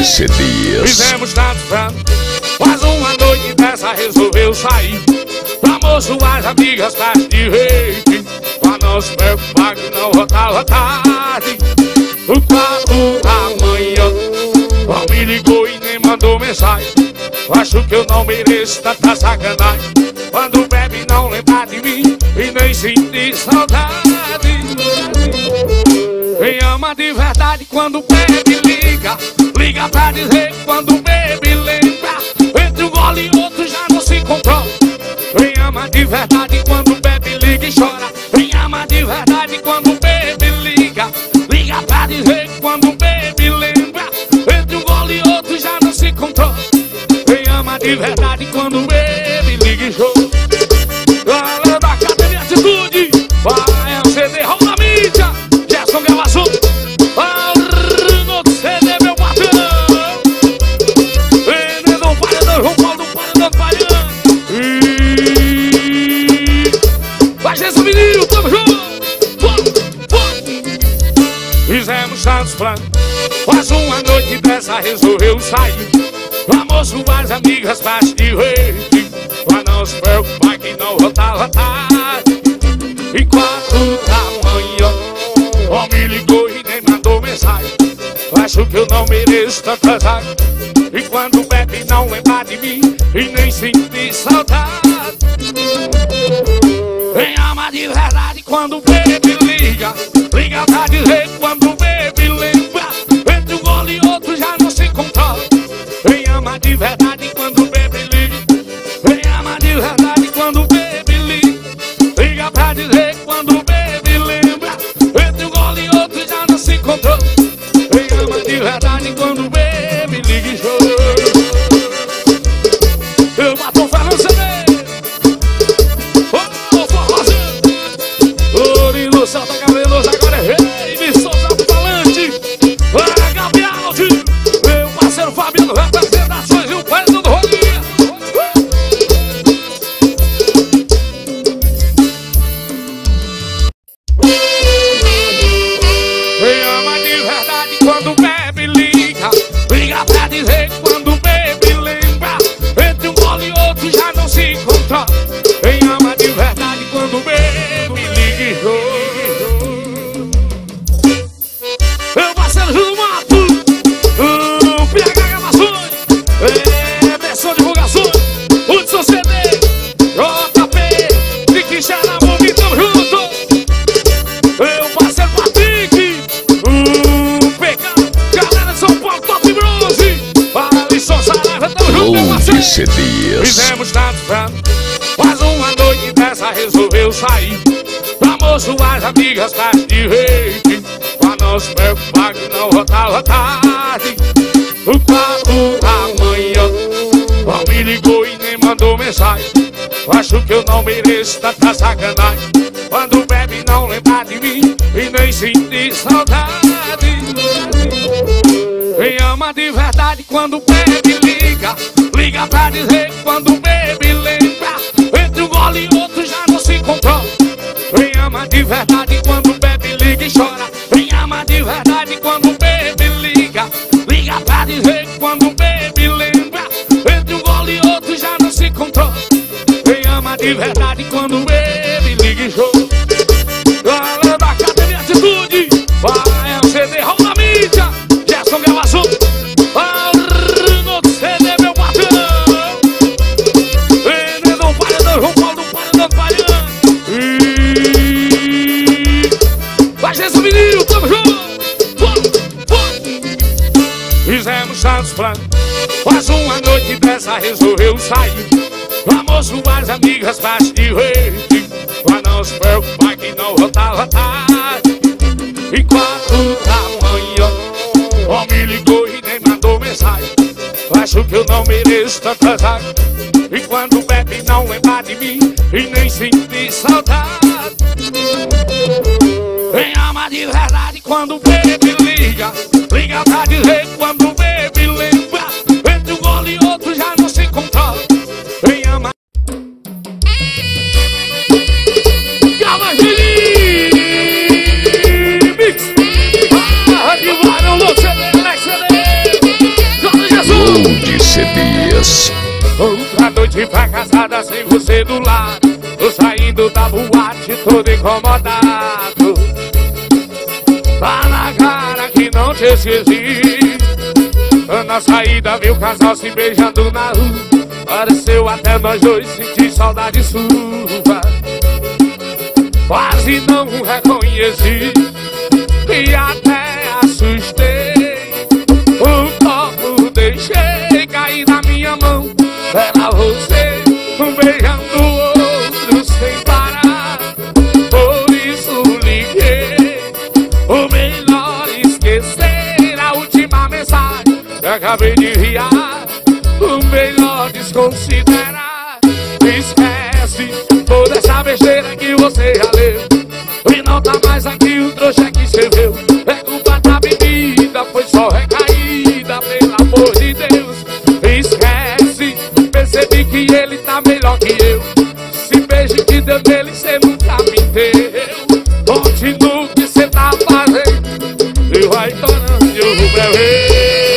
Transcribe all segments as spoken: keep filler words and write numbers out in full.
C Ds. Fizemos tanto plano, mas uma noite dessa resolveu sair. Pra moço as amigas faz de reiki, pra não se preocupar que não voltava tarde. O quatro da manhã, ela me ligou e nem mandou mensagem. Acho que eu não mereço tanta sacanagem. Quando bebe não lembra de mim e nem sentir saudade. Quem ama de verdade quando bebe liga, liga pra dizer que quando bebe lembra. Entre um gole e outro já não se controla. Quem ama de verdade quando bebe liga e chora. Quem ama de verdade quando bebe liga, liga pra dizer que quando bebe lembra. Entre um gole e outro já não se controla. Quem ama de verdade quando bebe liga e chora. Galera da Academia Atitude, vai ao C D, rola a mídia, Gerson gravação. Arno do C D, meu patrão. Vendendo um paredão, João Paulo do paredão, paredão. Vai ser esse menino, tamo junto. Fizemos tantos planos, mas uma noite dessa resolveu sair. Pra moço as amigas faz de reiki, pra não se preocupar que não voltava tarde. E quatro da manhã, ó me ligou e nem mandou mensagem. Acho que eu não mereço tanta zaga. E quando bebe não lembra de mim e nem sentir saudade. Quem ama de verdade quando bebe liga, liga pra dizer quando bebe lembra. Entre um gole e outro já não se controla. Quem ama de verdade quando bebe liga, quem ama de verdade quando bebe liga, liga pra dizer quando bebe lembra. Entre um gole e outro já não se controla. Quem ama de verdade quando bebe liga e chora. Eu mato o Fernando C D. Ô, forrozinho. Lourinho, Salta Cabeloso, agora é rei. Me solta o falante. Vai, Gabriel, meu parceiro Fabiano, representações e o pai do Rolinha. Quem ama de verdade quando bebe liga, liga pra dizer quando bebe lembra. Entre um gole e outro já não se controla. Quem ama de verdade quando bebe liga e chora. Meu parceiro Júlio Mato, o P H Gravações, é Versão Divulgações, Hudson C D, J P, Nick Xaramão, tamo junto. Meu parceiro Patrick, o P K, galera de São Paulo, Top Bronze, Alisson Saraiva, tamo junto, meu parceiro. C Ds. Fizemos tanto plano, mas uma noite dessa resolveu sair. Pra moço as amigas faz de reiki, pra não se preocupar que não voltava tarde. O quatro da manhã, ela me ligou e nem mandou mensagem. Acho que eu não mereço tanta sacanagem. Quando bebe não lembra de mim e nem sentir saudade. Quem ama de verdade quando bebe liga, liga pra dizer quando bebe lembra. Entre um gole e outro já não se controla. Quem ama de verdade quando bebe liga e chora. Quem ama de verdade quando bebe liga, liga pra dizer quando bebe lembra. Entre um gole e outro já não se controla. Quem ama de verdade quando bebe liga e chora. Galera da Academia Atitude, vai ao C D, rola a mídia, Gerson gravação. Arno do C D, meu patrão. Vendendo um paredão, João Paulo do paredão, paredão. Vai ser esse menino, tamo junto. Fizemos tantos planos, mas uma noite dessa resolveu sair. Pra moço as amigas faz de reiki, pra não se preocupar que não voltava tarde. E quatro da manhã, ó me ligou e nem mandou mensagem. Acho que eu não mereço tanta zaga. E quando bebe não lembra de mim e nem sentir saudade. Quem ama de verdade quando bebe liga, liga pra dizer quando bebe lembra. Entre um gole e outro já não se controla. Quem ama Mix, ah, de varão, C D, C D. Cebias. Outra noite fracassada sem você do lado, tô saindo da boate todo incomodado. Tá na cara que não te esqueci. Na saída vi o casal se beijando na rua. Pareceu até nós dois sentir saudade sua. Quase não reconheci e até assustei. O copo deixei cair na minha mão. Era você beijando o outro sem parar. Por isso liguei. O melhor esquecer a última mensagem que acabei de enviar. O melhor desconsiderar. Esquece toda essa besteira que você já leu. E não tá mais aqui o trouxa que escreveu. É culpa da bebida, foi só recaída, pelo amor de Deus. Esquece, percebi que ele tá melhor que eu. Se beijo que deu nele, cê nunca me deu. Continua o que cê tá fazendo e vai tornando eu beber.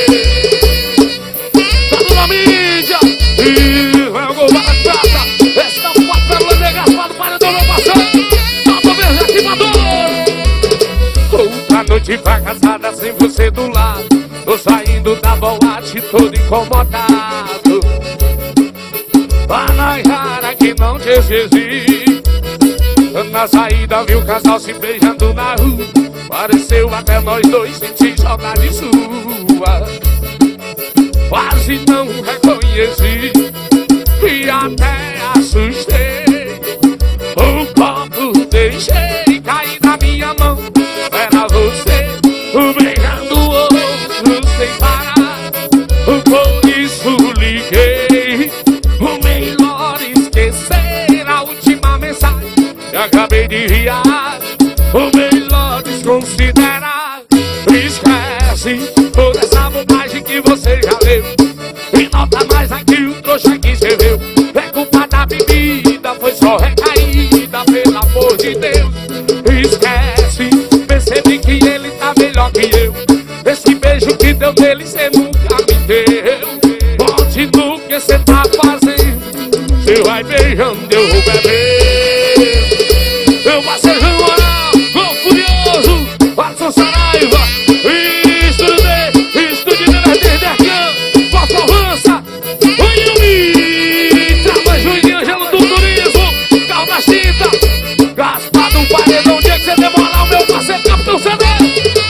Tá na mídia e vai o batata. Esse tá o quatro pelo negaspado, para do não passar. Tá beijo aqui, mandou. Outra noite fracassada sem você do lado, tô saindo da boate todo incomodado. Tá na cara que não te esqueci. Na saída vi o casal se beijando na rua. Pareceu até nós dois sentir saudade sua. Quase não reconheci e até assustei. O copo deixei cair na minha mão. Era você beijando o outro sem parar. Por isso liguei. O melhor esquecer a última mensagem que acabei de enviar. O melhor desconsiderar. Esquece toda essa bobagem que você já leu. E não tá mais aqui o trouxa que escreveu. É culpa da bebida, foi só recaída, pelo amor de Deus. Esquece, percebi que ele tá melhor que eu. Esse beijo que deu nele, cê nunca me deu. Continua o que cê tá fazendo, cê vai beijando, eu vou beber. Eu passei no moral, vou furioso, Watson Saraiva. Estudei, estudei na Derdercan, Costa Avança, o Yumi, Trava Juninho, Angelo do Turismo, Calda Chita, Gaspar do Paredão, dia que você demorar o meu parceiro, Capitão C D.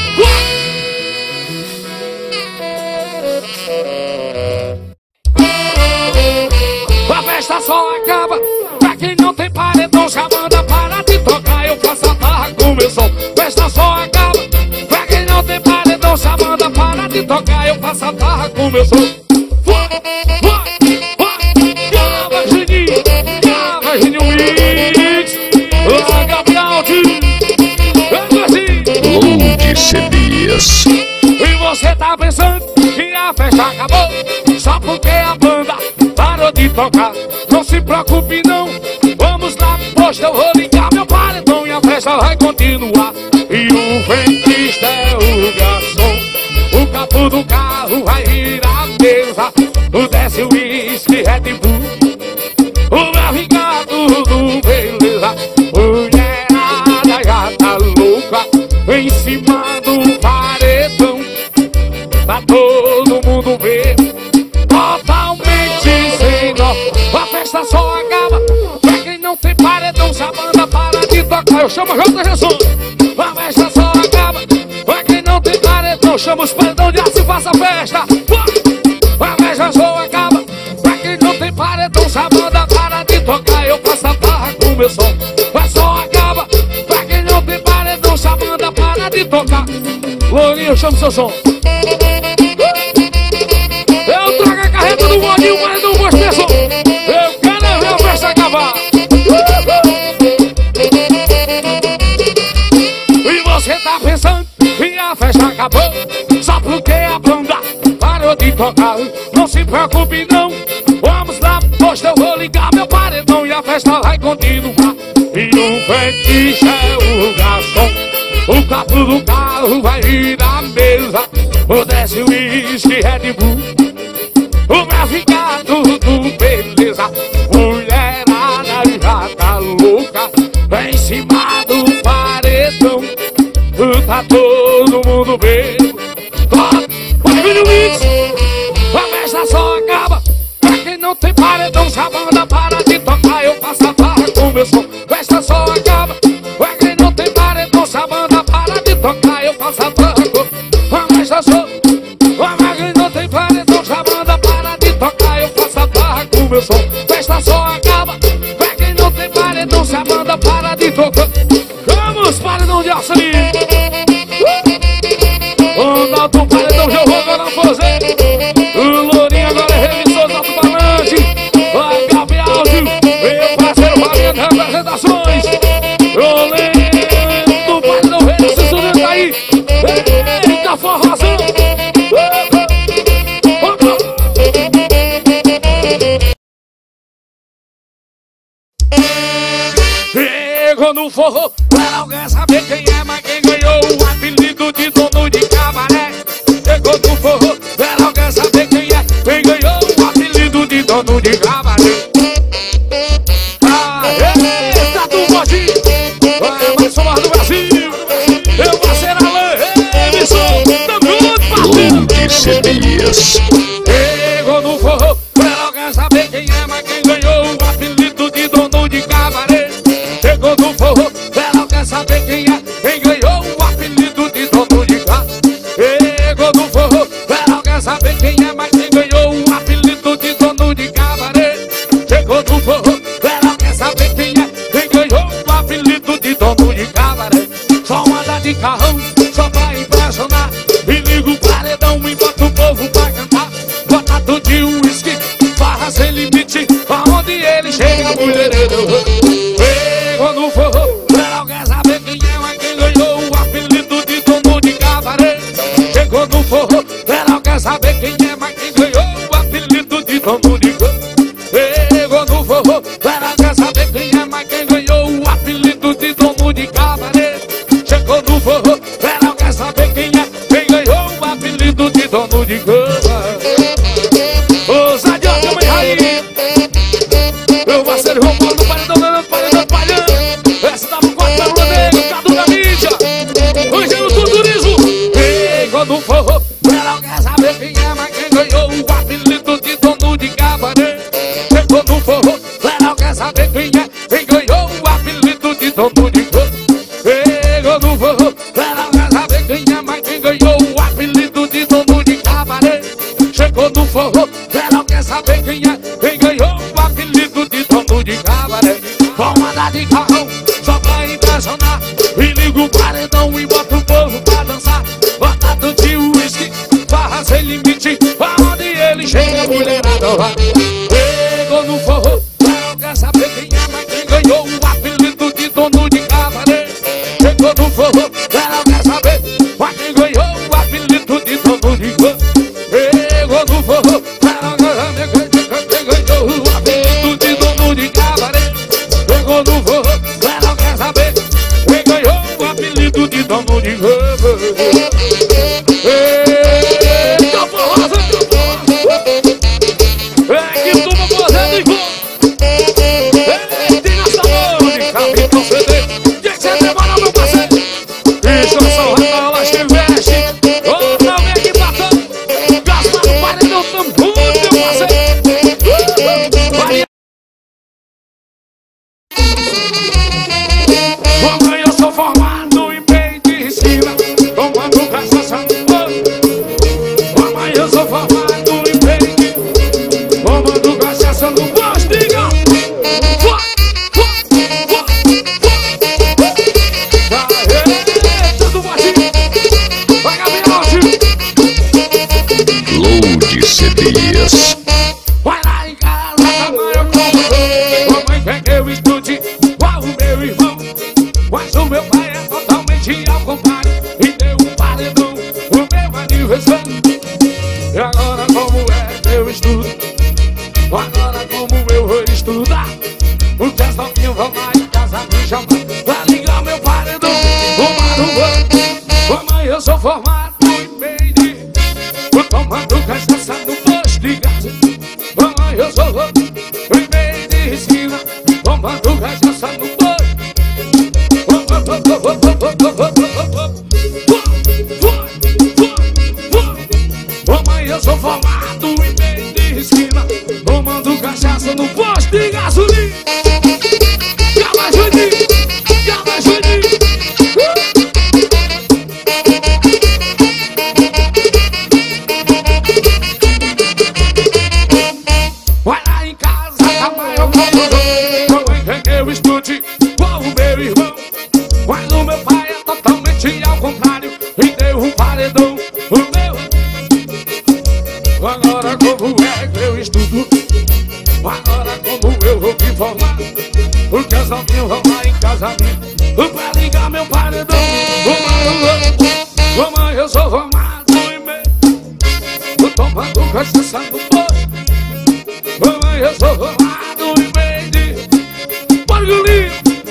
A festa só acaba pra quem não tem paredão, chamando a para de tocar, eu faço a barra com meu som. Festa só acaba pra quem não tem paredão, chamando a para de tocar, eu faço a barra com meu som. Vai, vai, vai, grava Juninho, grava Juninho Mix, larga Bialdi, Load Cebias. e você tá pensando que a festa acabou só porque a banda parou de tocar. Não se preocupe não, vamos lá, poxa, eu vou ligar meu paredão e a festa vai continuar. E o frentista é o garçom, o capô do carro vai virar a mesa. O desce o uísque, Red Bull, o meu Ricardo do beleza. Mulherada já tá louca em cima do paredão. Tá todo mundo vendo, totalmente sem nó. A festa só acaba pra quem não tem paredão, se a banda para de tocar, eu chamo a J. Jesus. A festa só acaba pra quem não tem paredão, chama os paredão de aço e faça a festa. A festa só acaba pra quem não tem paredão, se a banda para de tocar, eu faço a barra com meu som. Mas só acaba pra quem não tem paredão, se a banda para de tocar. Lourinho, eu chamo seu som. Eu trago a carreta do gordinho, mas não vou esquecer. Eu quero ver a festa acabar. E você tá pensando que a festa acabou só porque a banda parou de tocar. Não se preocupe não, vamos lá, poxa, eu vou ligar meu paredão e a festa vai continuar. E o fetiche é o garçom, o capô do carro vai virar a mesa. O desce o uísque, Red Bull, pra ficar tudo beleza. Mulherada já tá louca em cima do paredão. Tá todo mundo vendo. Vai vir o mix, a festa só acaba pra quem não tem paredão. Se a banda para de tocar, eu faço a barra com meu som. Festa só acaba pra quem não tem paredão. Se a banda para de tocar, eu faço a barra com a festa só. Pra quem não tem paredão, se a banda para de tocar, eu faço a barra com meu som. Festa só acaba pra quem não tem paredão. Se a banda para de tocar, vamos, paredão de Açaí. O alto paredão já vou agora fazer. O Lourinho agora é remissor do alto balante. Vai Gabi Áudio, meu parceiro valendo representações. O lento do paredão rei, se subindo aí. Eita forrozão. Chegou no forró, pra alguém saber quem é, mas quem ganhou o apelido de dono de cabaré. Chegou no forró, pra alguém saber quem é, quem ganhou o apelido de dono de cabaré. Ah, eita do Godinho, é mais famoso do Brasil. Eu vou ser Alain, emissão, tamo junto, parceiro. Long C Dias. Chegou no forró, pra alguém saber quem é, mas quem ganhou o apelido de dono de cabaré. Chegou no forró, ela quer saber quem é, quem ganhou o apelido de dono de casa. Chegou no forró, ela quer saber quem é, mas quem ganhou o apelido de dono de cabaré. Chegou no forró, ela quer saber quem é, quem ganhou o apelido de dono de cabaré. Só anda de carrão, só pra impressionar, e liga o paredão e bota o povo pra cantar. Bota tudo de uísque, barra sem limite, aonde ele chega, mulherada. Chegou no forró, ela quer saber quem é, mas quem ganhou o apelido de dono de cabaré. Chegou no forró, ela quer saber quem é, mas quem ganhou o apelido de dono de cabaré. Chegou no forró, ela quer saber quem é, mas quem ganhou o apelido de dono de cabaré. Chegou no forró, ela quer saber quem é, quem ganhou o apelido de dono de cabaré. Ô Zadioca, mãe rainha, meu parceiro João Paulo do paredão, do paredão, do paredão. Essa dá pro quarto pelo Rodrigo, Cadu da mídia, Ângelo do turismo. Chegou no forró, ela quer saber quem é, mas quem ganhou o apelido de dono de cabaré. Chegou no forró, ela quer saber quem é, quem ganhou o apelido de dono de cabaré. Chegou no forró, ela quer saber quem é, mas quem ganhou o apelido de dono de cabaré. Chegou no forró, ela quer saber quem é, quem ganhou o apelido de dono de cabaré. Vamos andar de carrão, só pra impressionar, e liga o paredão e bota o povo pra dançar. Bota tudo de uísque, barra sem limite, aonde ele chega, mulherada vai. Chegou no forró, ela quer saber quem é, mas quem ganhou o apelido de dono de cabaré. Chegou no forró, ela quer saber, mas quem ganhou o apelido de dono de cabaré. Chegou no forró, ela quer saber quem ganhou o apelido de dono de cabaré. Chegou no forró, ela quer saber quem ganhou o apelido de dono de cabaré. Eita forrosa, é que turma fazendo igual. Eita, nessa noite, capitão C D, de que você demora, meu parceiro? Isso é só rata, que veste. Ô, não vem aqui batendo, Gaspar do paredão, tamo junto, meu parceiro. Vai. Mamãe, eu sou formado em medicina, tomando forte igual o meu irmão. Mas o meu pai é totalmente ao contrário e deu um paredão. O meu agora como é que eu estudo? Agora como eu vou me formar? Porque as novinhas vão lá em casamento pra ligar meu paredão. Ô mãe, ô mãe, eu sou formado em meio, tô tomando cachaça no posto. Ô mãe, eu sou formado em meio de barulhinho.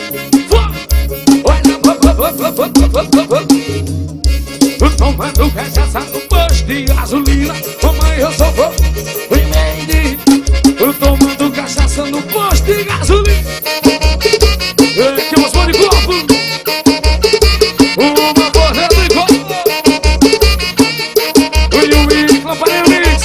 Tô tomando cachaça no posto de gasolina. Ô mãe, eu sou formado em meio de, tô tomando cachaça no posto de gasolina. Que umas mãos de corpo, uma correndo de corpo. E o Wix, lamparei o Wix.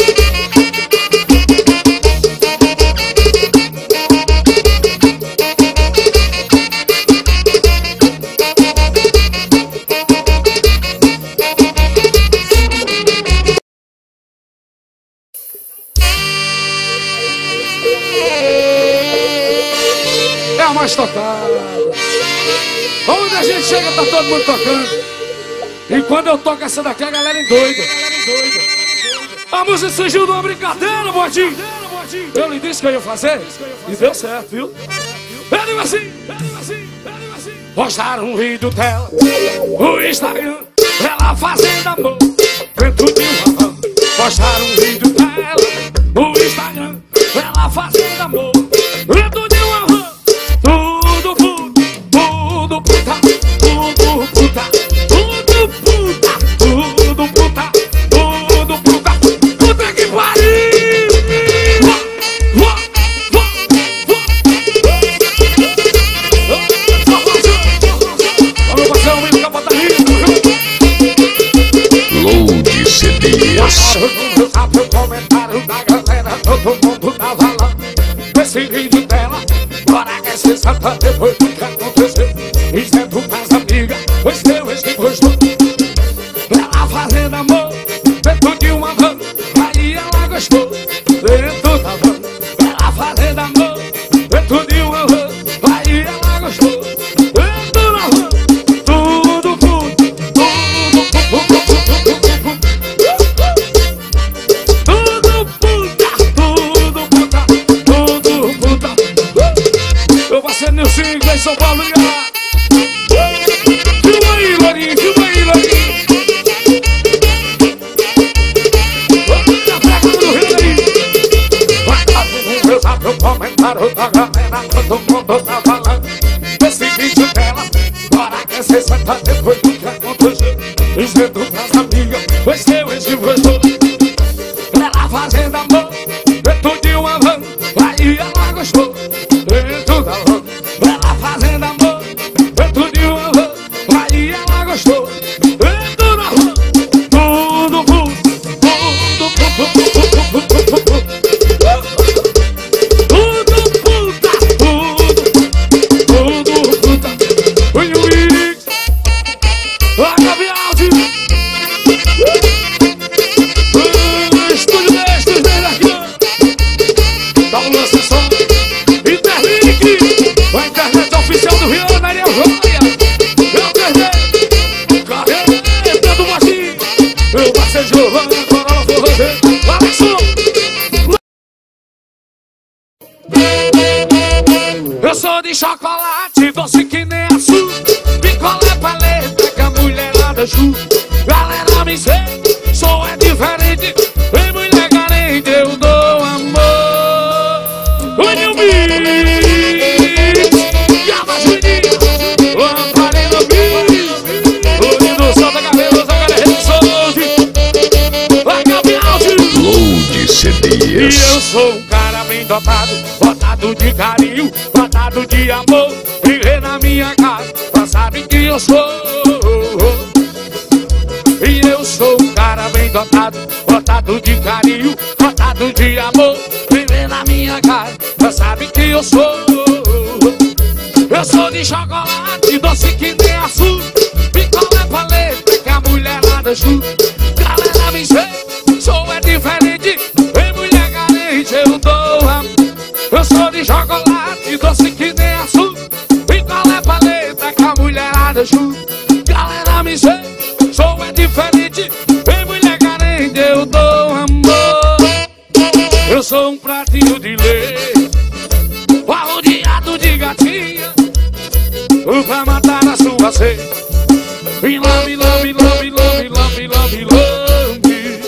É a mais tocada. Onde a gente chega tá todo mundo tocando. E quando eu toco essa daqui a galera endoida. A música surgiu de uma brincadeira, Botinho. Eu lhe disse que eu ia fazer e deu certo, viu? Eu digo assim, eu digo assim, eu digo assim. Postaram um vídeo dela no Instagram, ela fazendo amor dentro de uma van. Postaram um vídeo dela no Instagram, ela fazendo amor dentro de uma van. Tudo puta, tudo puta, tudo puta, tudo puta, tudo puta, tudo puta, puta que pariu! Vamos fazer um hino capota rico. Load C Ds. Eu sabe o comentário da galera, todo mundo tava lá. Esse vídeo dela, bora que se salta depois do que aconteceu. Dizendo pras amigas, pois teu este gostou. Ela fazendo amor dentro de uma van, aí ela gostou. Dentro da van, ela fazendo amor dentro de uma van, aí ela gostou. Dentro da van, tudo puto, tudo puto, tudo puta, tudo puta, tudo puta. Eu vou ser Nilson em São Paulo, ligar. Filma aí, Lourinho, filma aí, Lourinho. Vamos na placa do Rio aí. Vai lá no meu zap, o comentário da galera, todo mundo tá falando desse vídeo dela. Bora que cê senta depois do que aconteceu. Dizendo pras amigas, pois teu ex gostou. Ela fazendo amor dentro de uma van, aí ela gostou. Dentro da van, ela fazendo amor dentro de uma van, aí ela gostou. Dentro da van, tudo puto, tudo puto, tudo puta, tudo, tudo puta. O Wix, a Gabi Aldi, o Estúdio Mestres dele aqui, dá um lance só. Interlink, a internet oficial do Rio, Ariel Joia. Eu perdi, carreta do Motim, eu passei de Giovanna, Corolla Forrozê, Alexson. Eu sou de chocolate, doce que nem açúcar, picolé paleta que a mulherada chupa. Galera me segue, sou é diferente, vem mulher carente, eu dou amor. Olha o bicho, e a majuninha, lamparei no bicho. O lindo sol da cabeça, agora é resolve. A Gabi Aldi. Load C E eu Ds. sou um cara bem dotado, dotado de carinho, dotado de amor. Viver na minha casa, mas sabe que eu sou. E eu sou um cara bem dotado, dotado de carinho, dotado de amor. Viver na minha casa, mas sabe que eu sou. Eu sou de chocolate, doce que nem açúcar, picolé paleta que a mulherada chupa. Galera me segue, sou é diferente, vem mulher carente, eu dou amor. Eu sou de chocolate, doce que nem açúcar, mulherada chuva. Galera me sei, sou é diferente. Em mulher carente eu dou amor. Eu sou um pratinho de leite, arrodeado de gatinha, pra matar a sua sede. E lambe, lambe, lambe, lambe, lambe, lambe, lambe.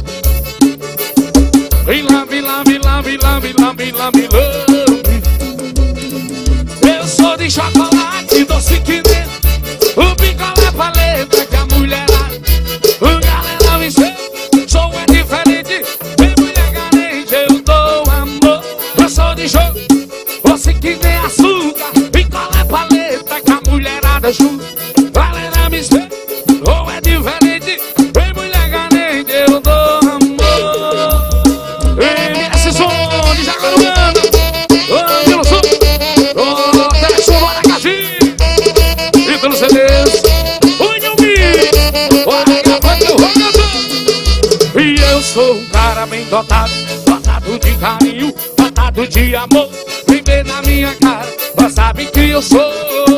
E lambe, lambe, lambe, lambe, lambe, lambe, lambe. Eu sou de chocolate, doce que nem o picolé paleta que a mulherada. O galera me sei, sou é diferente. Em mulher carente eu dou amor. Eu sou de jogo, doce que nem açúcar, picolé paleta que a mulherada chuva. Galera me sei, ou é diferente. Em mulher carente eu dou amor. M S Som de Jaguaruana, ô Vila Sul, ô Texo Maracati, e pelos C Ds, o Inhumi, o Agapante, o Rogador. E eu sou um cara bem dotado, dotado de carinho, dotado de amor. Vem ver na minha cara, mas sabe que eu sou.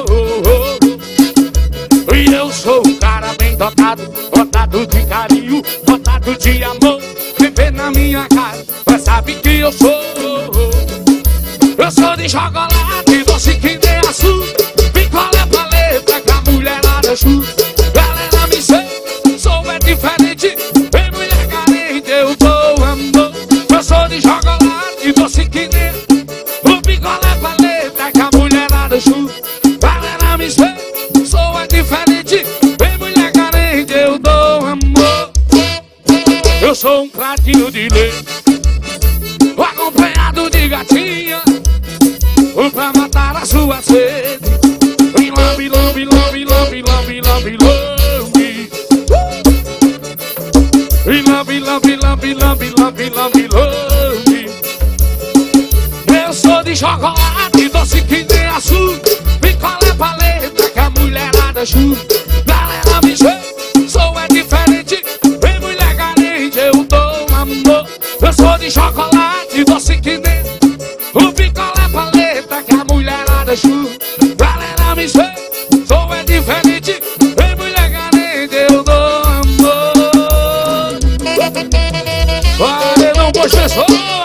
E eu sou um cara bem dotado, dotado de carinho, dotado de amor. Vem ver na minha cara, mas sabe que eu sou. Eu sou de chocolate, doce que nem açúcar, picolé paleta que a mulherada chuva. Galera me sei, sou é diferente. Em mulher carente eu dou amor. Eu sou de chocolate, doce que nem o picolé paleta que a mulherada chuva. Galera me sei, sou é diferente. Em mulher carente eu dou amor. Eu sou um pratinho de leite, acompanhado de gatinha, pra matar a sua sede. E lambe, lambe, lambe, lambe, lambe, lambe, lambe. E lambe, lambe, lambe, lambe, lambe, lambe, lambe. Eu sou de chocolate, doce que nem açúcar, picolé paleta que a mulherada chuva. Galera me sei, sou é diferente. Em mulher carente eu dou amor. Eu sou de chocolate, doce que nem o picolé paleta que a mulherada chuva. Galera me sei, sou é diferente. Em mulher carente eu dou amor. Vale, não professor,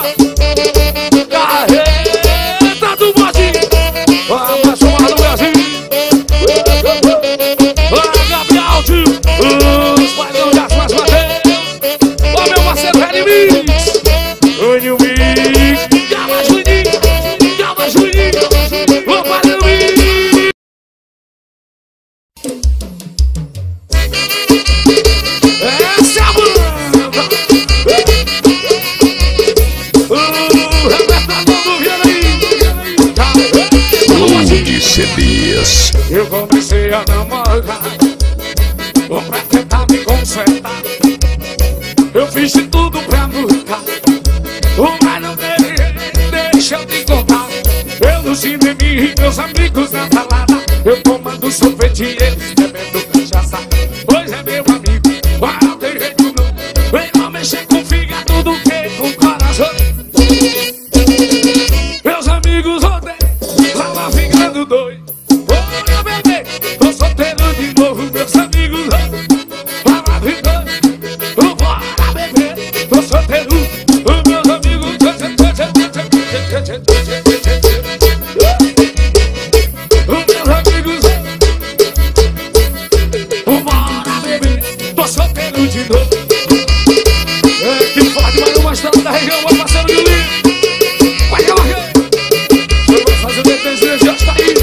carreta do bote, a apaixonada do Brasil. Olha Gabriel, tio, os paizão de Asmas Mateus. Ó meu parceiro Redmix, o New Mix, Gama Juninho, Gama Juninho, o Padrão Mix. Essa é a banda, o repertório do Vianney, Clube de C Ds. eu comecei a namorar, pra tentar me consertar. Eu fiz de tudo pra mudar, mas não dei, deixa eu te contar. Eu no cinema e meus amigos na balada, eu tomando sorvete e eles bebendo cachaça. Pois é meu amigo, não tem jeito não, melhor mexer com fígado do que com coração. Meus amigos odeiam, tava ficando doido. Olha bebê, tô solteiro de novo. Meus amigos odeiam, tava ficando doido. Bora bebê, tô solteiro. Os meus amigos Os meus amigos bora bebê, tô solteiro de novo. É que forte, mas uma estrada da região, meu parceiro Julinho. Vai que vai que eu vou fazer o detenção, já está aí.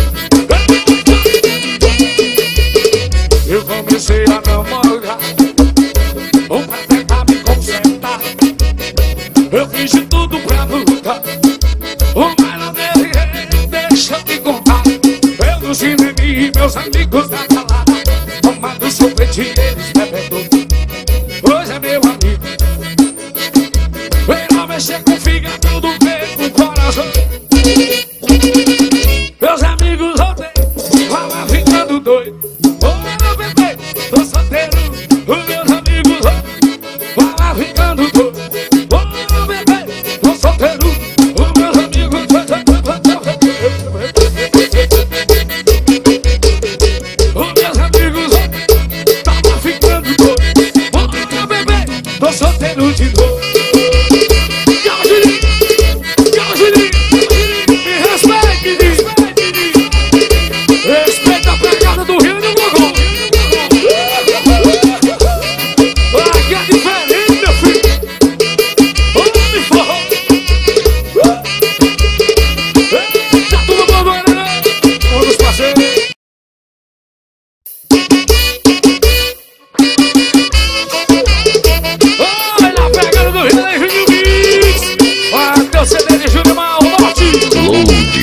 Eu comecei a namorar, pra tentar me consertar. Eu fiz de tudo pra mudar, mas não dei, deixa eu te contar. Eu no cinema e meus amigos na balada, tomando sorvete e eles bebendo. Pois é meu amigo, melhor mexer com fígado do que com coração. Meus amigos odeiam, tava ficando doido. Olha bebê, tô solteiro. Os meus amigos odeiam, tava ficando doido. Olha bebê, tô solteiro. Os meus amigos Os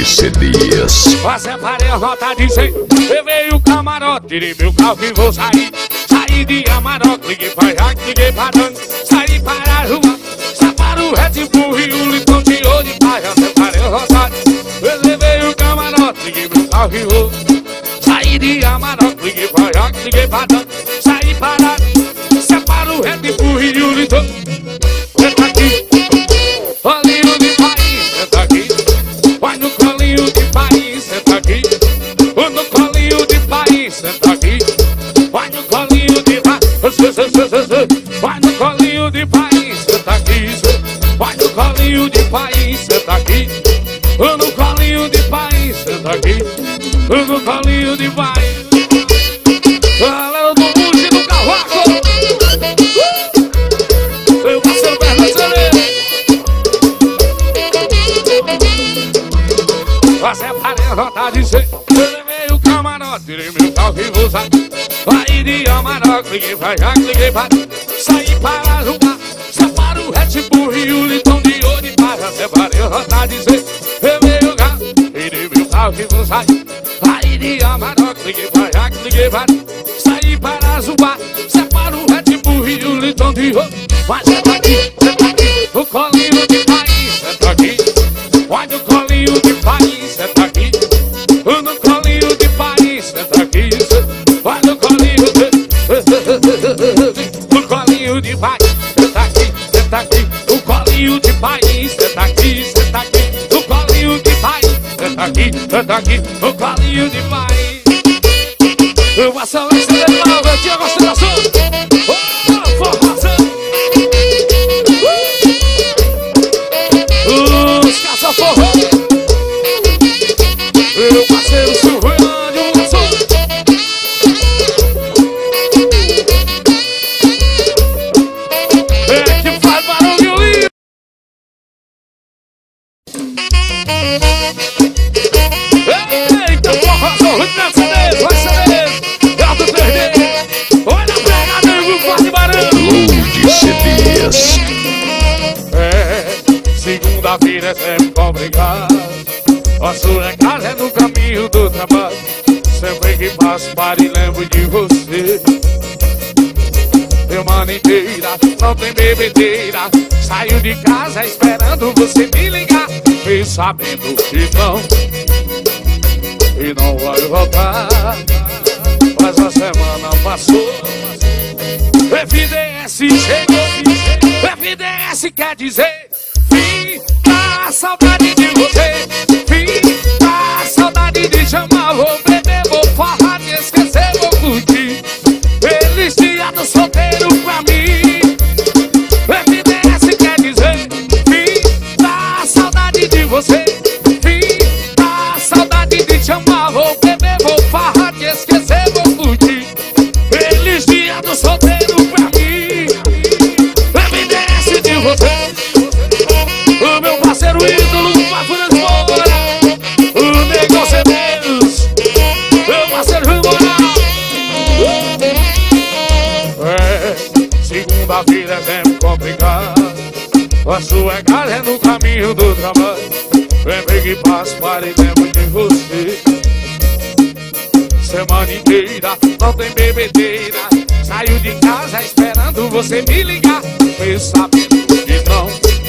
C Ds. Mas separei a nota de cem. Levei o camarote, tirei meu carro e vou sair. Saí de Amarok, liguei pra Jaque, liguei pra Dani. Saí para a rua, separa o Red Bull e o Litão de ouro de paia. Separei a nota, eu levei o camarote, liguei meu carro e vou. Saí de Amarok, liguei pra Jaque, liguei pra Dani. Saí para a rua, separa o Red Bull e o Litão. Senta aqui, colinho de país, senta aqui. Vai no colinho de país, senta aqui. No colinho de país, senta aqui. Vai no colinho de país, vai no colinho de país, senta aqui. Vai no colinho de país, senta aqui. No colinho de país, senta aqui. No colinho de país. Galera do Mude do Cavaco, eu passei o verdadeiro. Você parei a nota de cem. Eu levei o camarote, tirei meu carro e vou sair. Saí de Amarok, liguei pra Jaque, liguei pra Dani. Saí para jogar, separa o Red Bull e o Litão de ouro de paia. Separei a nota de cem. Levei o carro, tirei meu carro e vou sair. Saí de Amarok, liguei pra Jaque, liguei pra Dani. Saí para zoar, separa o Red Bull e o Litão de ouro. Mas senta aqui, senta aqui, no colinho de país, senta aqui. Vai no colinho de país, senta aqui. No colinho de país, senta aqui. Vai no colinho de... No colinho de país, senta aqui, senta aqui. No colinho de país, senta aqui, senta aqui. No colinho de país, senta aqui, senta aqui. No colinho de país. Eu vou só esse de novo, eu tinha consideração. Oh, formação. Os caça forró. Eu passei o surreal de um laço. É que faz barulho lindo. Eita, porra, sou ruim na C D, vai C D. Gato três D. Olha a pegada, amigo, faz barulho. Load C Ds. É, segunda-feira é sempre complicado. A sua casa é no caminho do trabalho. Sempre que passo para e lembro de você. Semana inteira, não tem bebedeira. Saio de casa esperando você me ligar. E sabendo que não, e não vai voltar. Mas a semana passou. F D S chegou. F D S quer dizer fim da saudade de você. Fim da saudade de chamar. Vou beber, vou farrar, te esquecer, vou curtir. Feliz dia do solteiro pra mim. F D S quer dizer fim da saudade de você. Fim da saudade de chamar. Vou beber, vou farrar, te esquecer, vou curtir. Feliz dia do solteiro pra mim. F D S de você. O meu parceiro ídolo vai por embora. O negócio é Deus. Meu parceiro vai embora. É, segunda-feira é sempre complicado. A sua casa é no caminho do trabalho. Sempre que passo para e lembro de você. Semana inteira, não tem bebedeira. Saio de casa esperando você me ligar. E sabendo que não,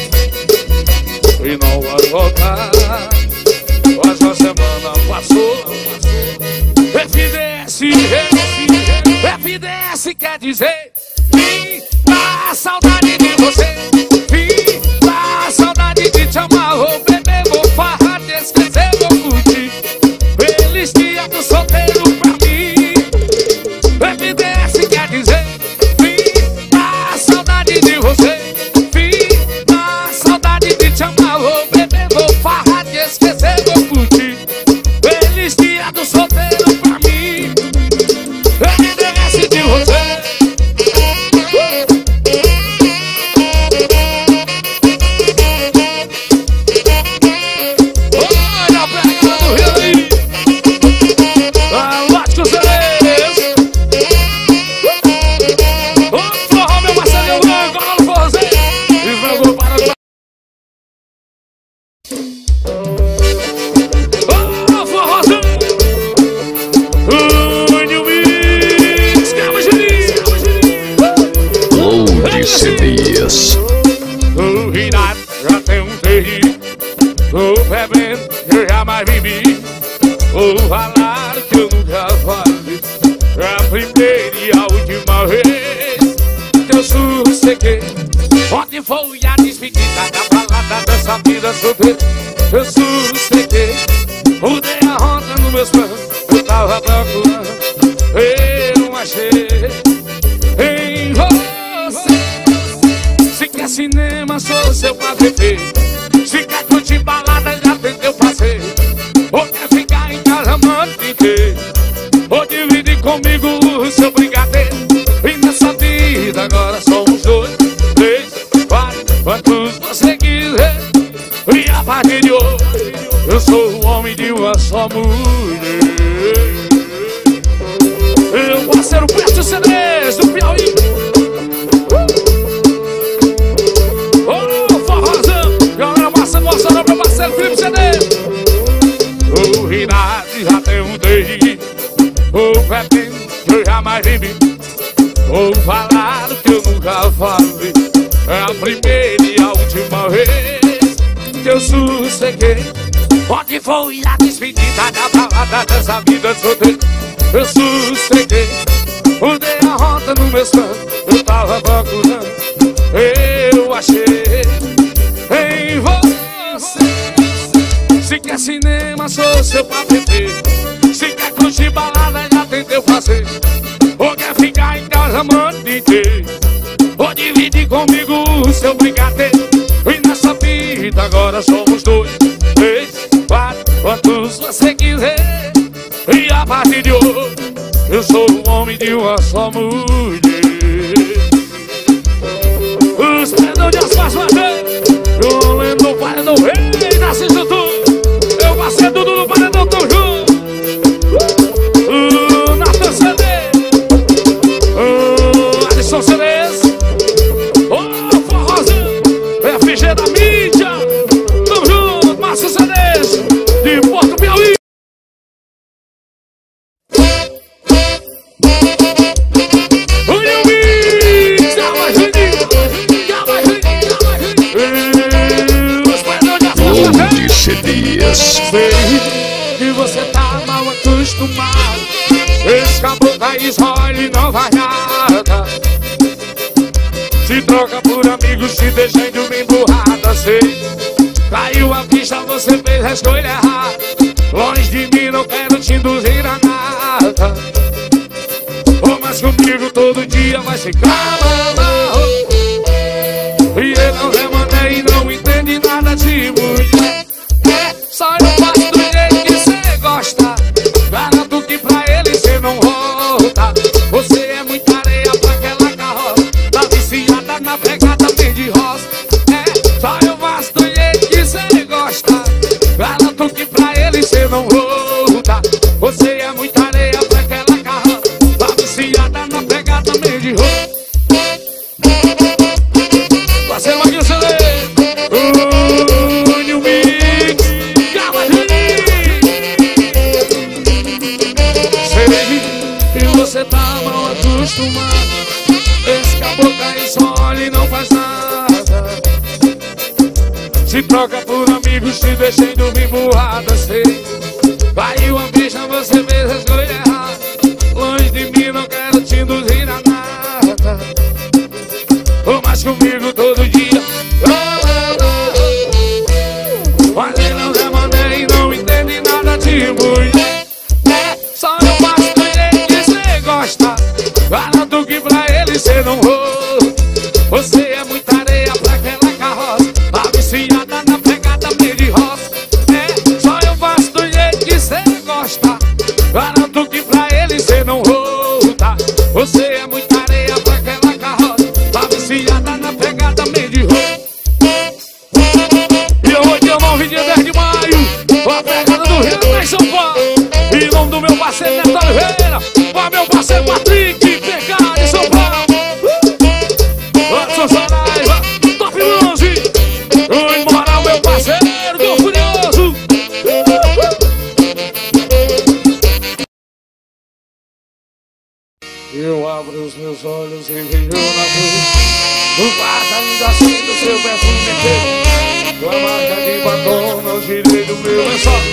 e não vai voltar. Mas a semana passou. F D S, F D S quer dizer fim da saudade de você. Fim da saudade de te amar. Vou beber, vou farrar, te esquecer, vou curtir. Feliz dia do solteiro pra mim. F D S quer dizer fim da saudade de você. Fim da saudade de te amar. Vou beber, vou farrar, te esquecer, vou curtir. Feliz dia do solteiro pra mim. F D S de você. última vez que eu sosseguei. Ontem foi a despedida da balada dessa vida solteira. Eu sosseguei, mudei a rota nos meus planos. Eu tava procurando, eu não achei em você. Se quer cinema, sou seu pra beber. Se quer curtir balada, já tentei fazer. Ou quer ficar em casa, mano, inteiro. Ou divide comigo o seu brigadeiro. E nessa vida agora somos dois, três, quatro, quantos você quiser. E a partir de hoje eu sou o homem de uma só mulher. Meu parceiro Preto C Ds do Piauí. Ô, oh, forrozão, galera passando mostrando pro parceiro Felipe C D. O Rinaldo já tem um dei. O Pepinho que eu jamais vivi. Vou falar o que eu nunca falei. É a primeira e a última vez que eu sosseguei. Onde foi a despedida da balada dessa vida solteira. Eu sosseguei, mudei a rota no meu sangue. Eu tava procurando, eu achei em você. Se quer cinema, sou seu pra beber. Se quer curtir balada, já tentei fazer. Ou quer ficar em casa, mano, inteiro. Ou divide comigo o seu brigadeiro. E nessa vida agora somos dois, três, quatro, quantos você quiser. E a partir de hoje eu sou o homem de uma só mulher. Os perdão de asfalto bater. Eu lembro do paredão rei, Narciso Tu. Eu passei tudo no paredão tão junto. uh, Natan C D, uh, Alisson C Ds. Ô, oh, forrozão, F G da mídia. Tamo junto, Márcio C Ds de Porto Piauí. C Ds. Sei que você tá mal acostumado. Esse caboclo aí escolhe não vai nada. Se troca por amigos, te deixa em uma emburrada. Sei, caiu a ficha, você fez a escolha errada. Longe de mim, não quero te induzir a nada. Oh, mas comigo todo dia vai ficar mamão. E ele não é mané e não entende nada de mulher. Só eu faço do jeito que cê gosta. Garanto que pra ele cê não volta. Você é muita areia pra aquela carroça. Tá viciada na pegada verde rosa. É, só eu faço do jeito que cê gosta. Garanto que pra ele cê não volta. Você é muita areia pra aquela carroça. Tá viciada na pegada verde rosa. Parceiro aqui o C D. Você tá mal acostumado. Esse caboclo aí só olha e não faz nada. Se troca por amigos, te deixa em dormir burrada. Sei, vai uma bicha, você fez a escolha errada. Longe de mim, não quero te induzir a nada. Oh, mas comigo todo dia. Mas ele não é mané e não entende nada de mulher. É, só eu faço do jeito que cê gosta. Garanto que pra ele cê não volta. Você é muita areia pra aquela carroça. Tá viciada na pegada verde rosa. É, só eu faço do jeito que cê gosta. Garanto que pra ele cê não volta. Você é muita areia pra aquela carroça. Tá viciada na pegada verde rosa. E eu vou te amar o dia dez de maio. A pegada do Rio em São Paulo. Em nome do meu parceiro Neto Oliveira. Vai meu parceiro Patrick, P K de São Paulo. Watson Saraiva, Top onze. Oi, moral, meu parceiro, tô furioso. Eu abro os meus olhos e vejo na luz. O quarto ainda sinto seu perfume inteiro. Tua marca de batom, não girei do meu lençol.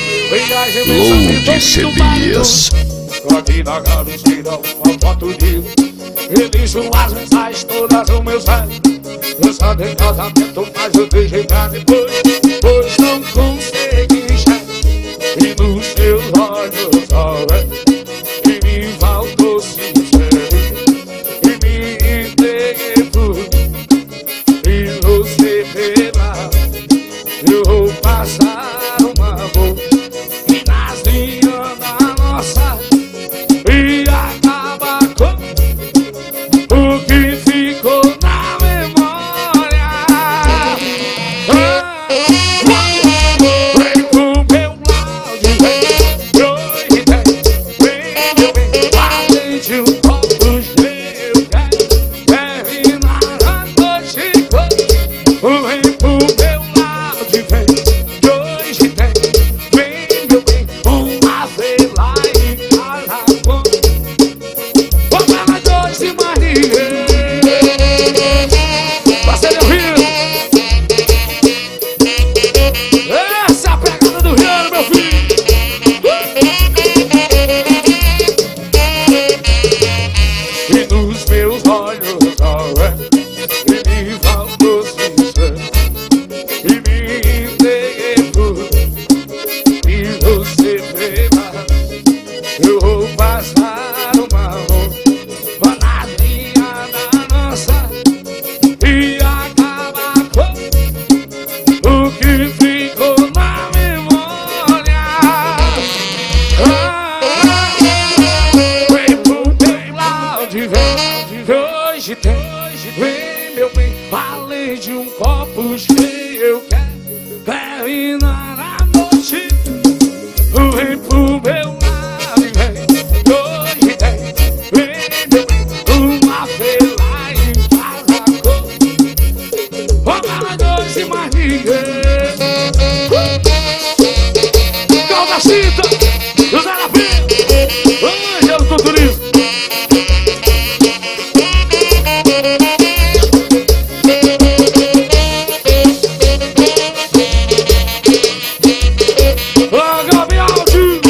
Load C Ds. Tô aqui na caruceira, uma foto de Elijo as mensagens todas do meu zero. Eu só dei casamento, mas eu deixei pra depois. Pois não consegui enxergar. E nos seus olhos só é que me faltou sincero. E me entreguei por e você pela. Eu vou passar uma boa e nas linhas da nossa e acaba com o que ficou na memória. Vem pro meu lado, vem, hoje tem, vem, meu bem, além de um copo cheio, quer terminar a noite. Vem pro meu lado, vem, hoje tem, vem, meu bem, uma vela em casa com bota na doce e mais ninguém. Parceiro Rio, essa é a pegada do Rio, meu filho. E nos meus olhos só é que me faltou sincero. E me entreguei por e você prepara. Eu vou passar uma roupa na linha da nossa e acabar com o que ficou na memória. Ah, vem pro meu lado, vem, hoje tem, vem, meu bem, além de um copo cheio, eu quero terminar a noite. Vem pro meu lado, vem, hoje tem, vem, meu bem, uma vela em casa com uma dois e mais ninguém. Calda Cita, José da Penha, Ângelo Tuturismo. Ô, Gabi Aldi.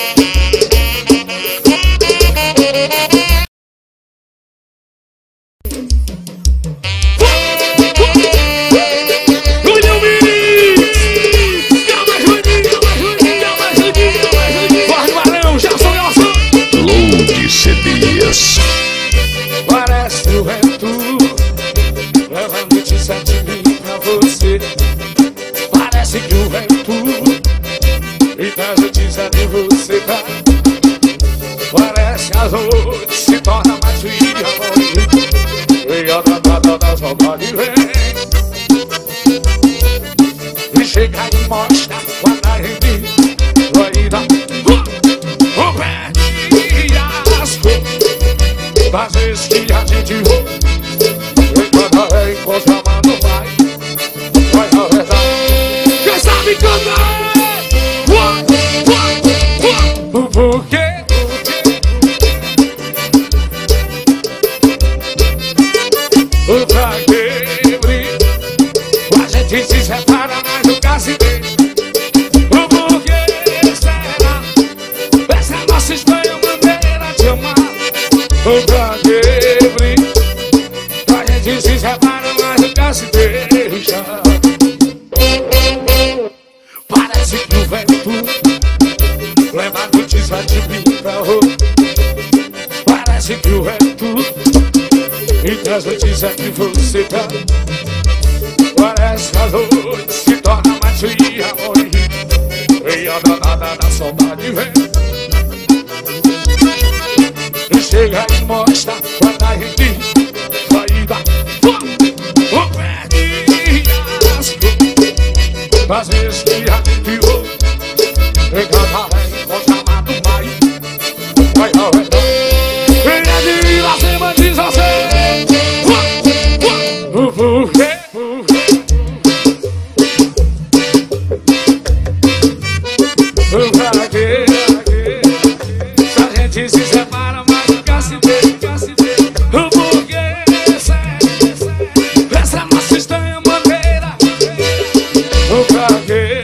William Mini, calma, Juninho, calma, Juninho, calma, Juninho, calma, Juninho. Jorge Barão, Gerson Nelson. Load C Ds. Parece o vento leva notícia de mim pra você. Parece que o vento e traz notícia de você, tá? Parece as noites se torna mais fria. E a danada da saudade vem e chega e mostra quando a gente vai dar o pé e as cores das vezes que a gente voa. E quando é encontra mano vai vai na verdade. Quem sabe cantar? Por quê? O pra quebre a gente se separa, mas nunca se vê. O porquê será? Essa é a nossa estranha maneira de amar. O pra quebre a gente se separa, mas nunca se deixa. Parece que o vento leva notícia de mim pra outra. Parece que o vento e traz notícia que você dá. Parece que as noites se torna mais fria, amor. E a danada da saudade vem e chega e mostra quando a gente vai dar o pé de asco. Às vezes que a gente voa e cada vez com chamado mais vai ao redor. E é de ir acima de você. O porquê? O pra quê? Se a gente se separa, mas nunca se vê, nunca se vê. O porquê? Essa é a nossa estranha maneira. O pra quê?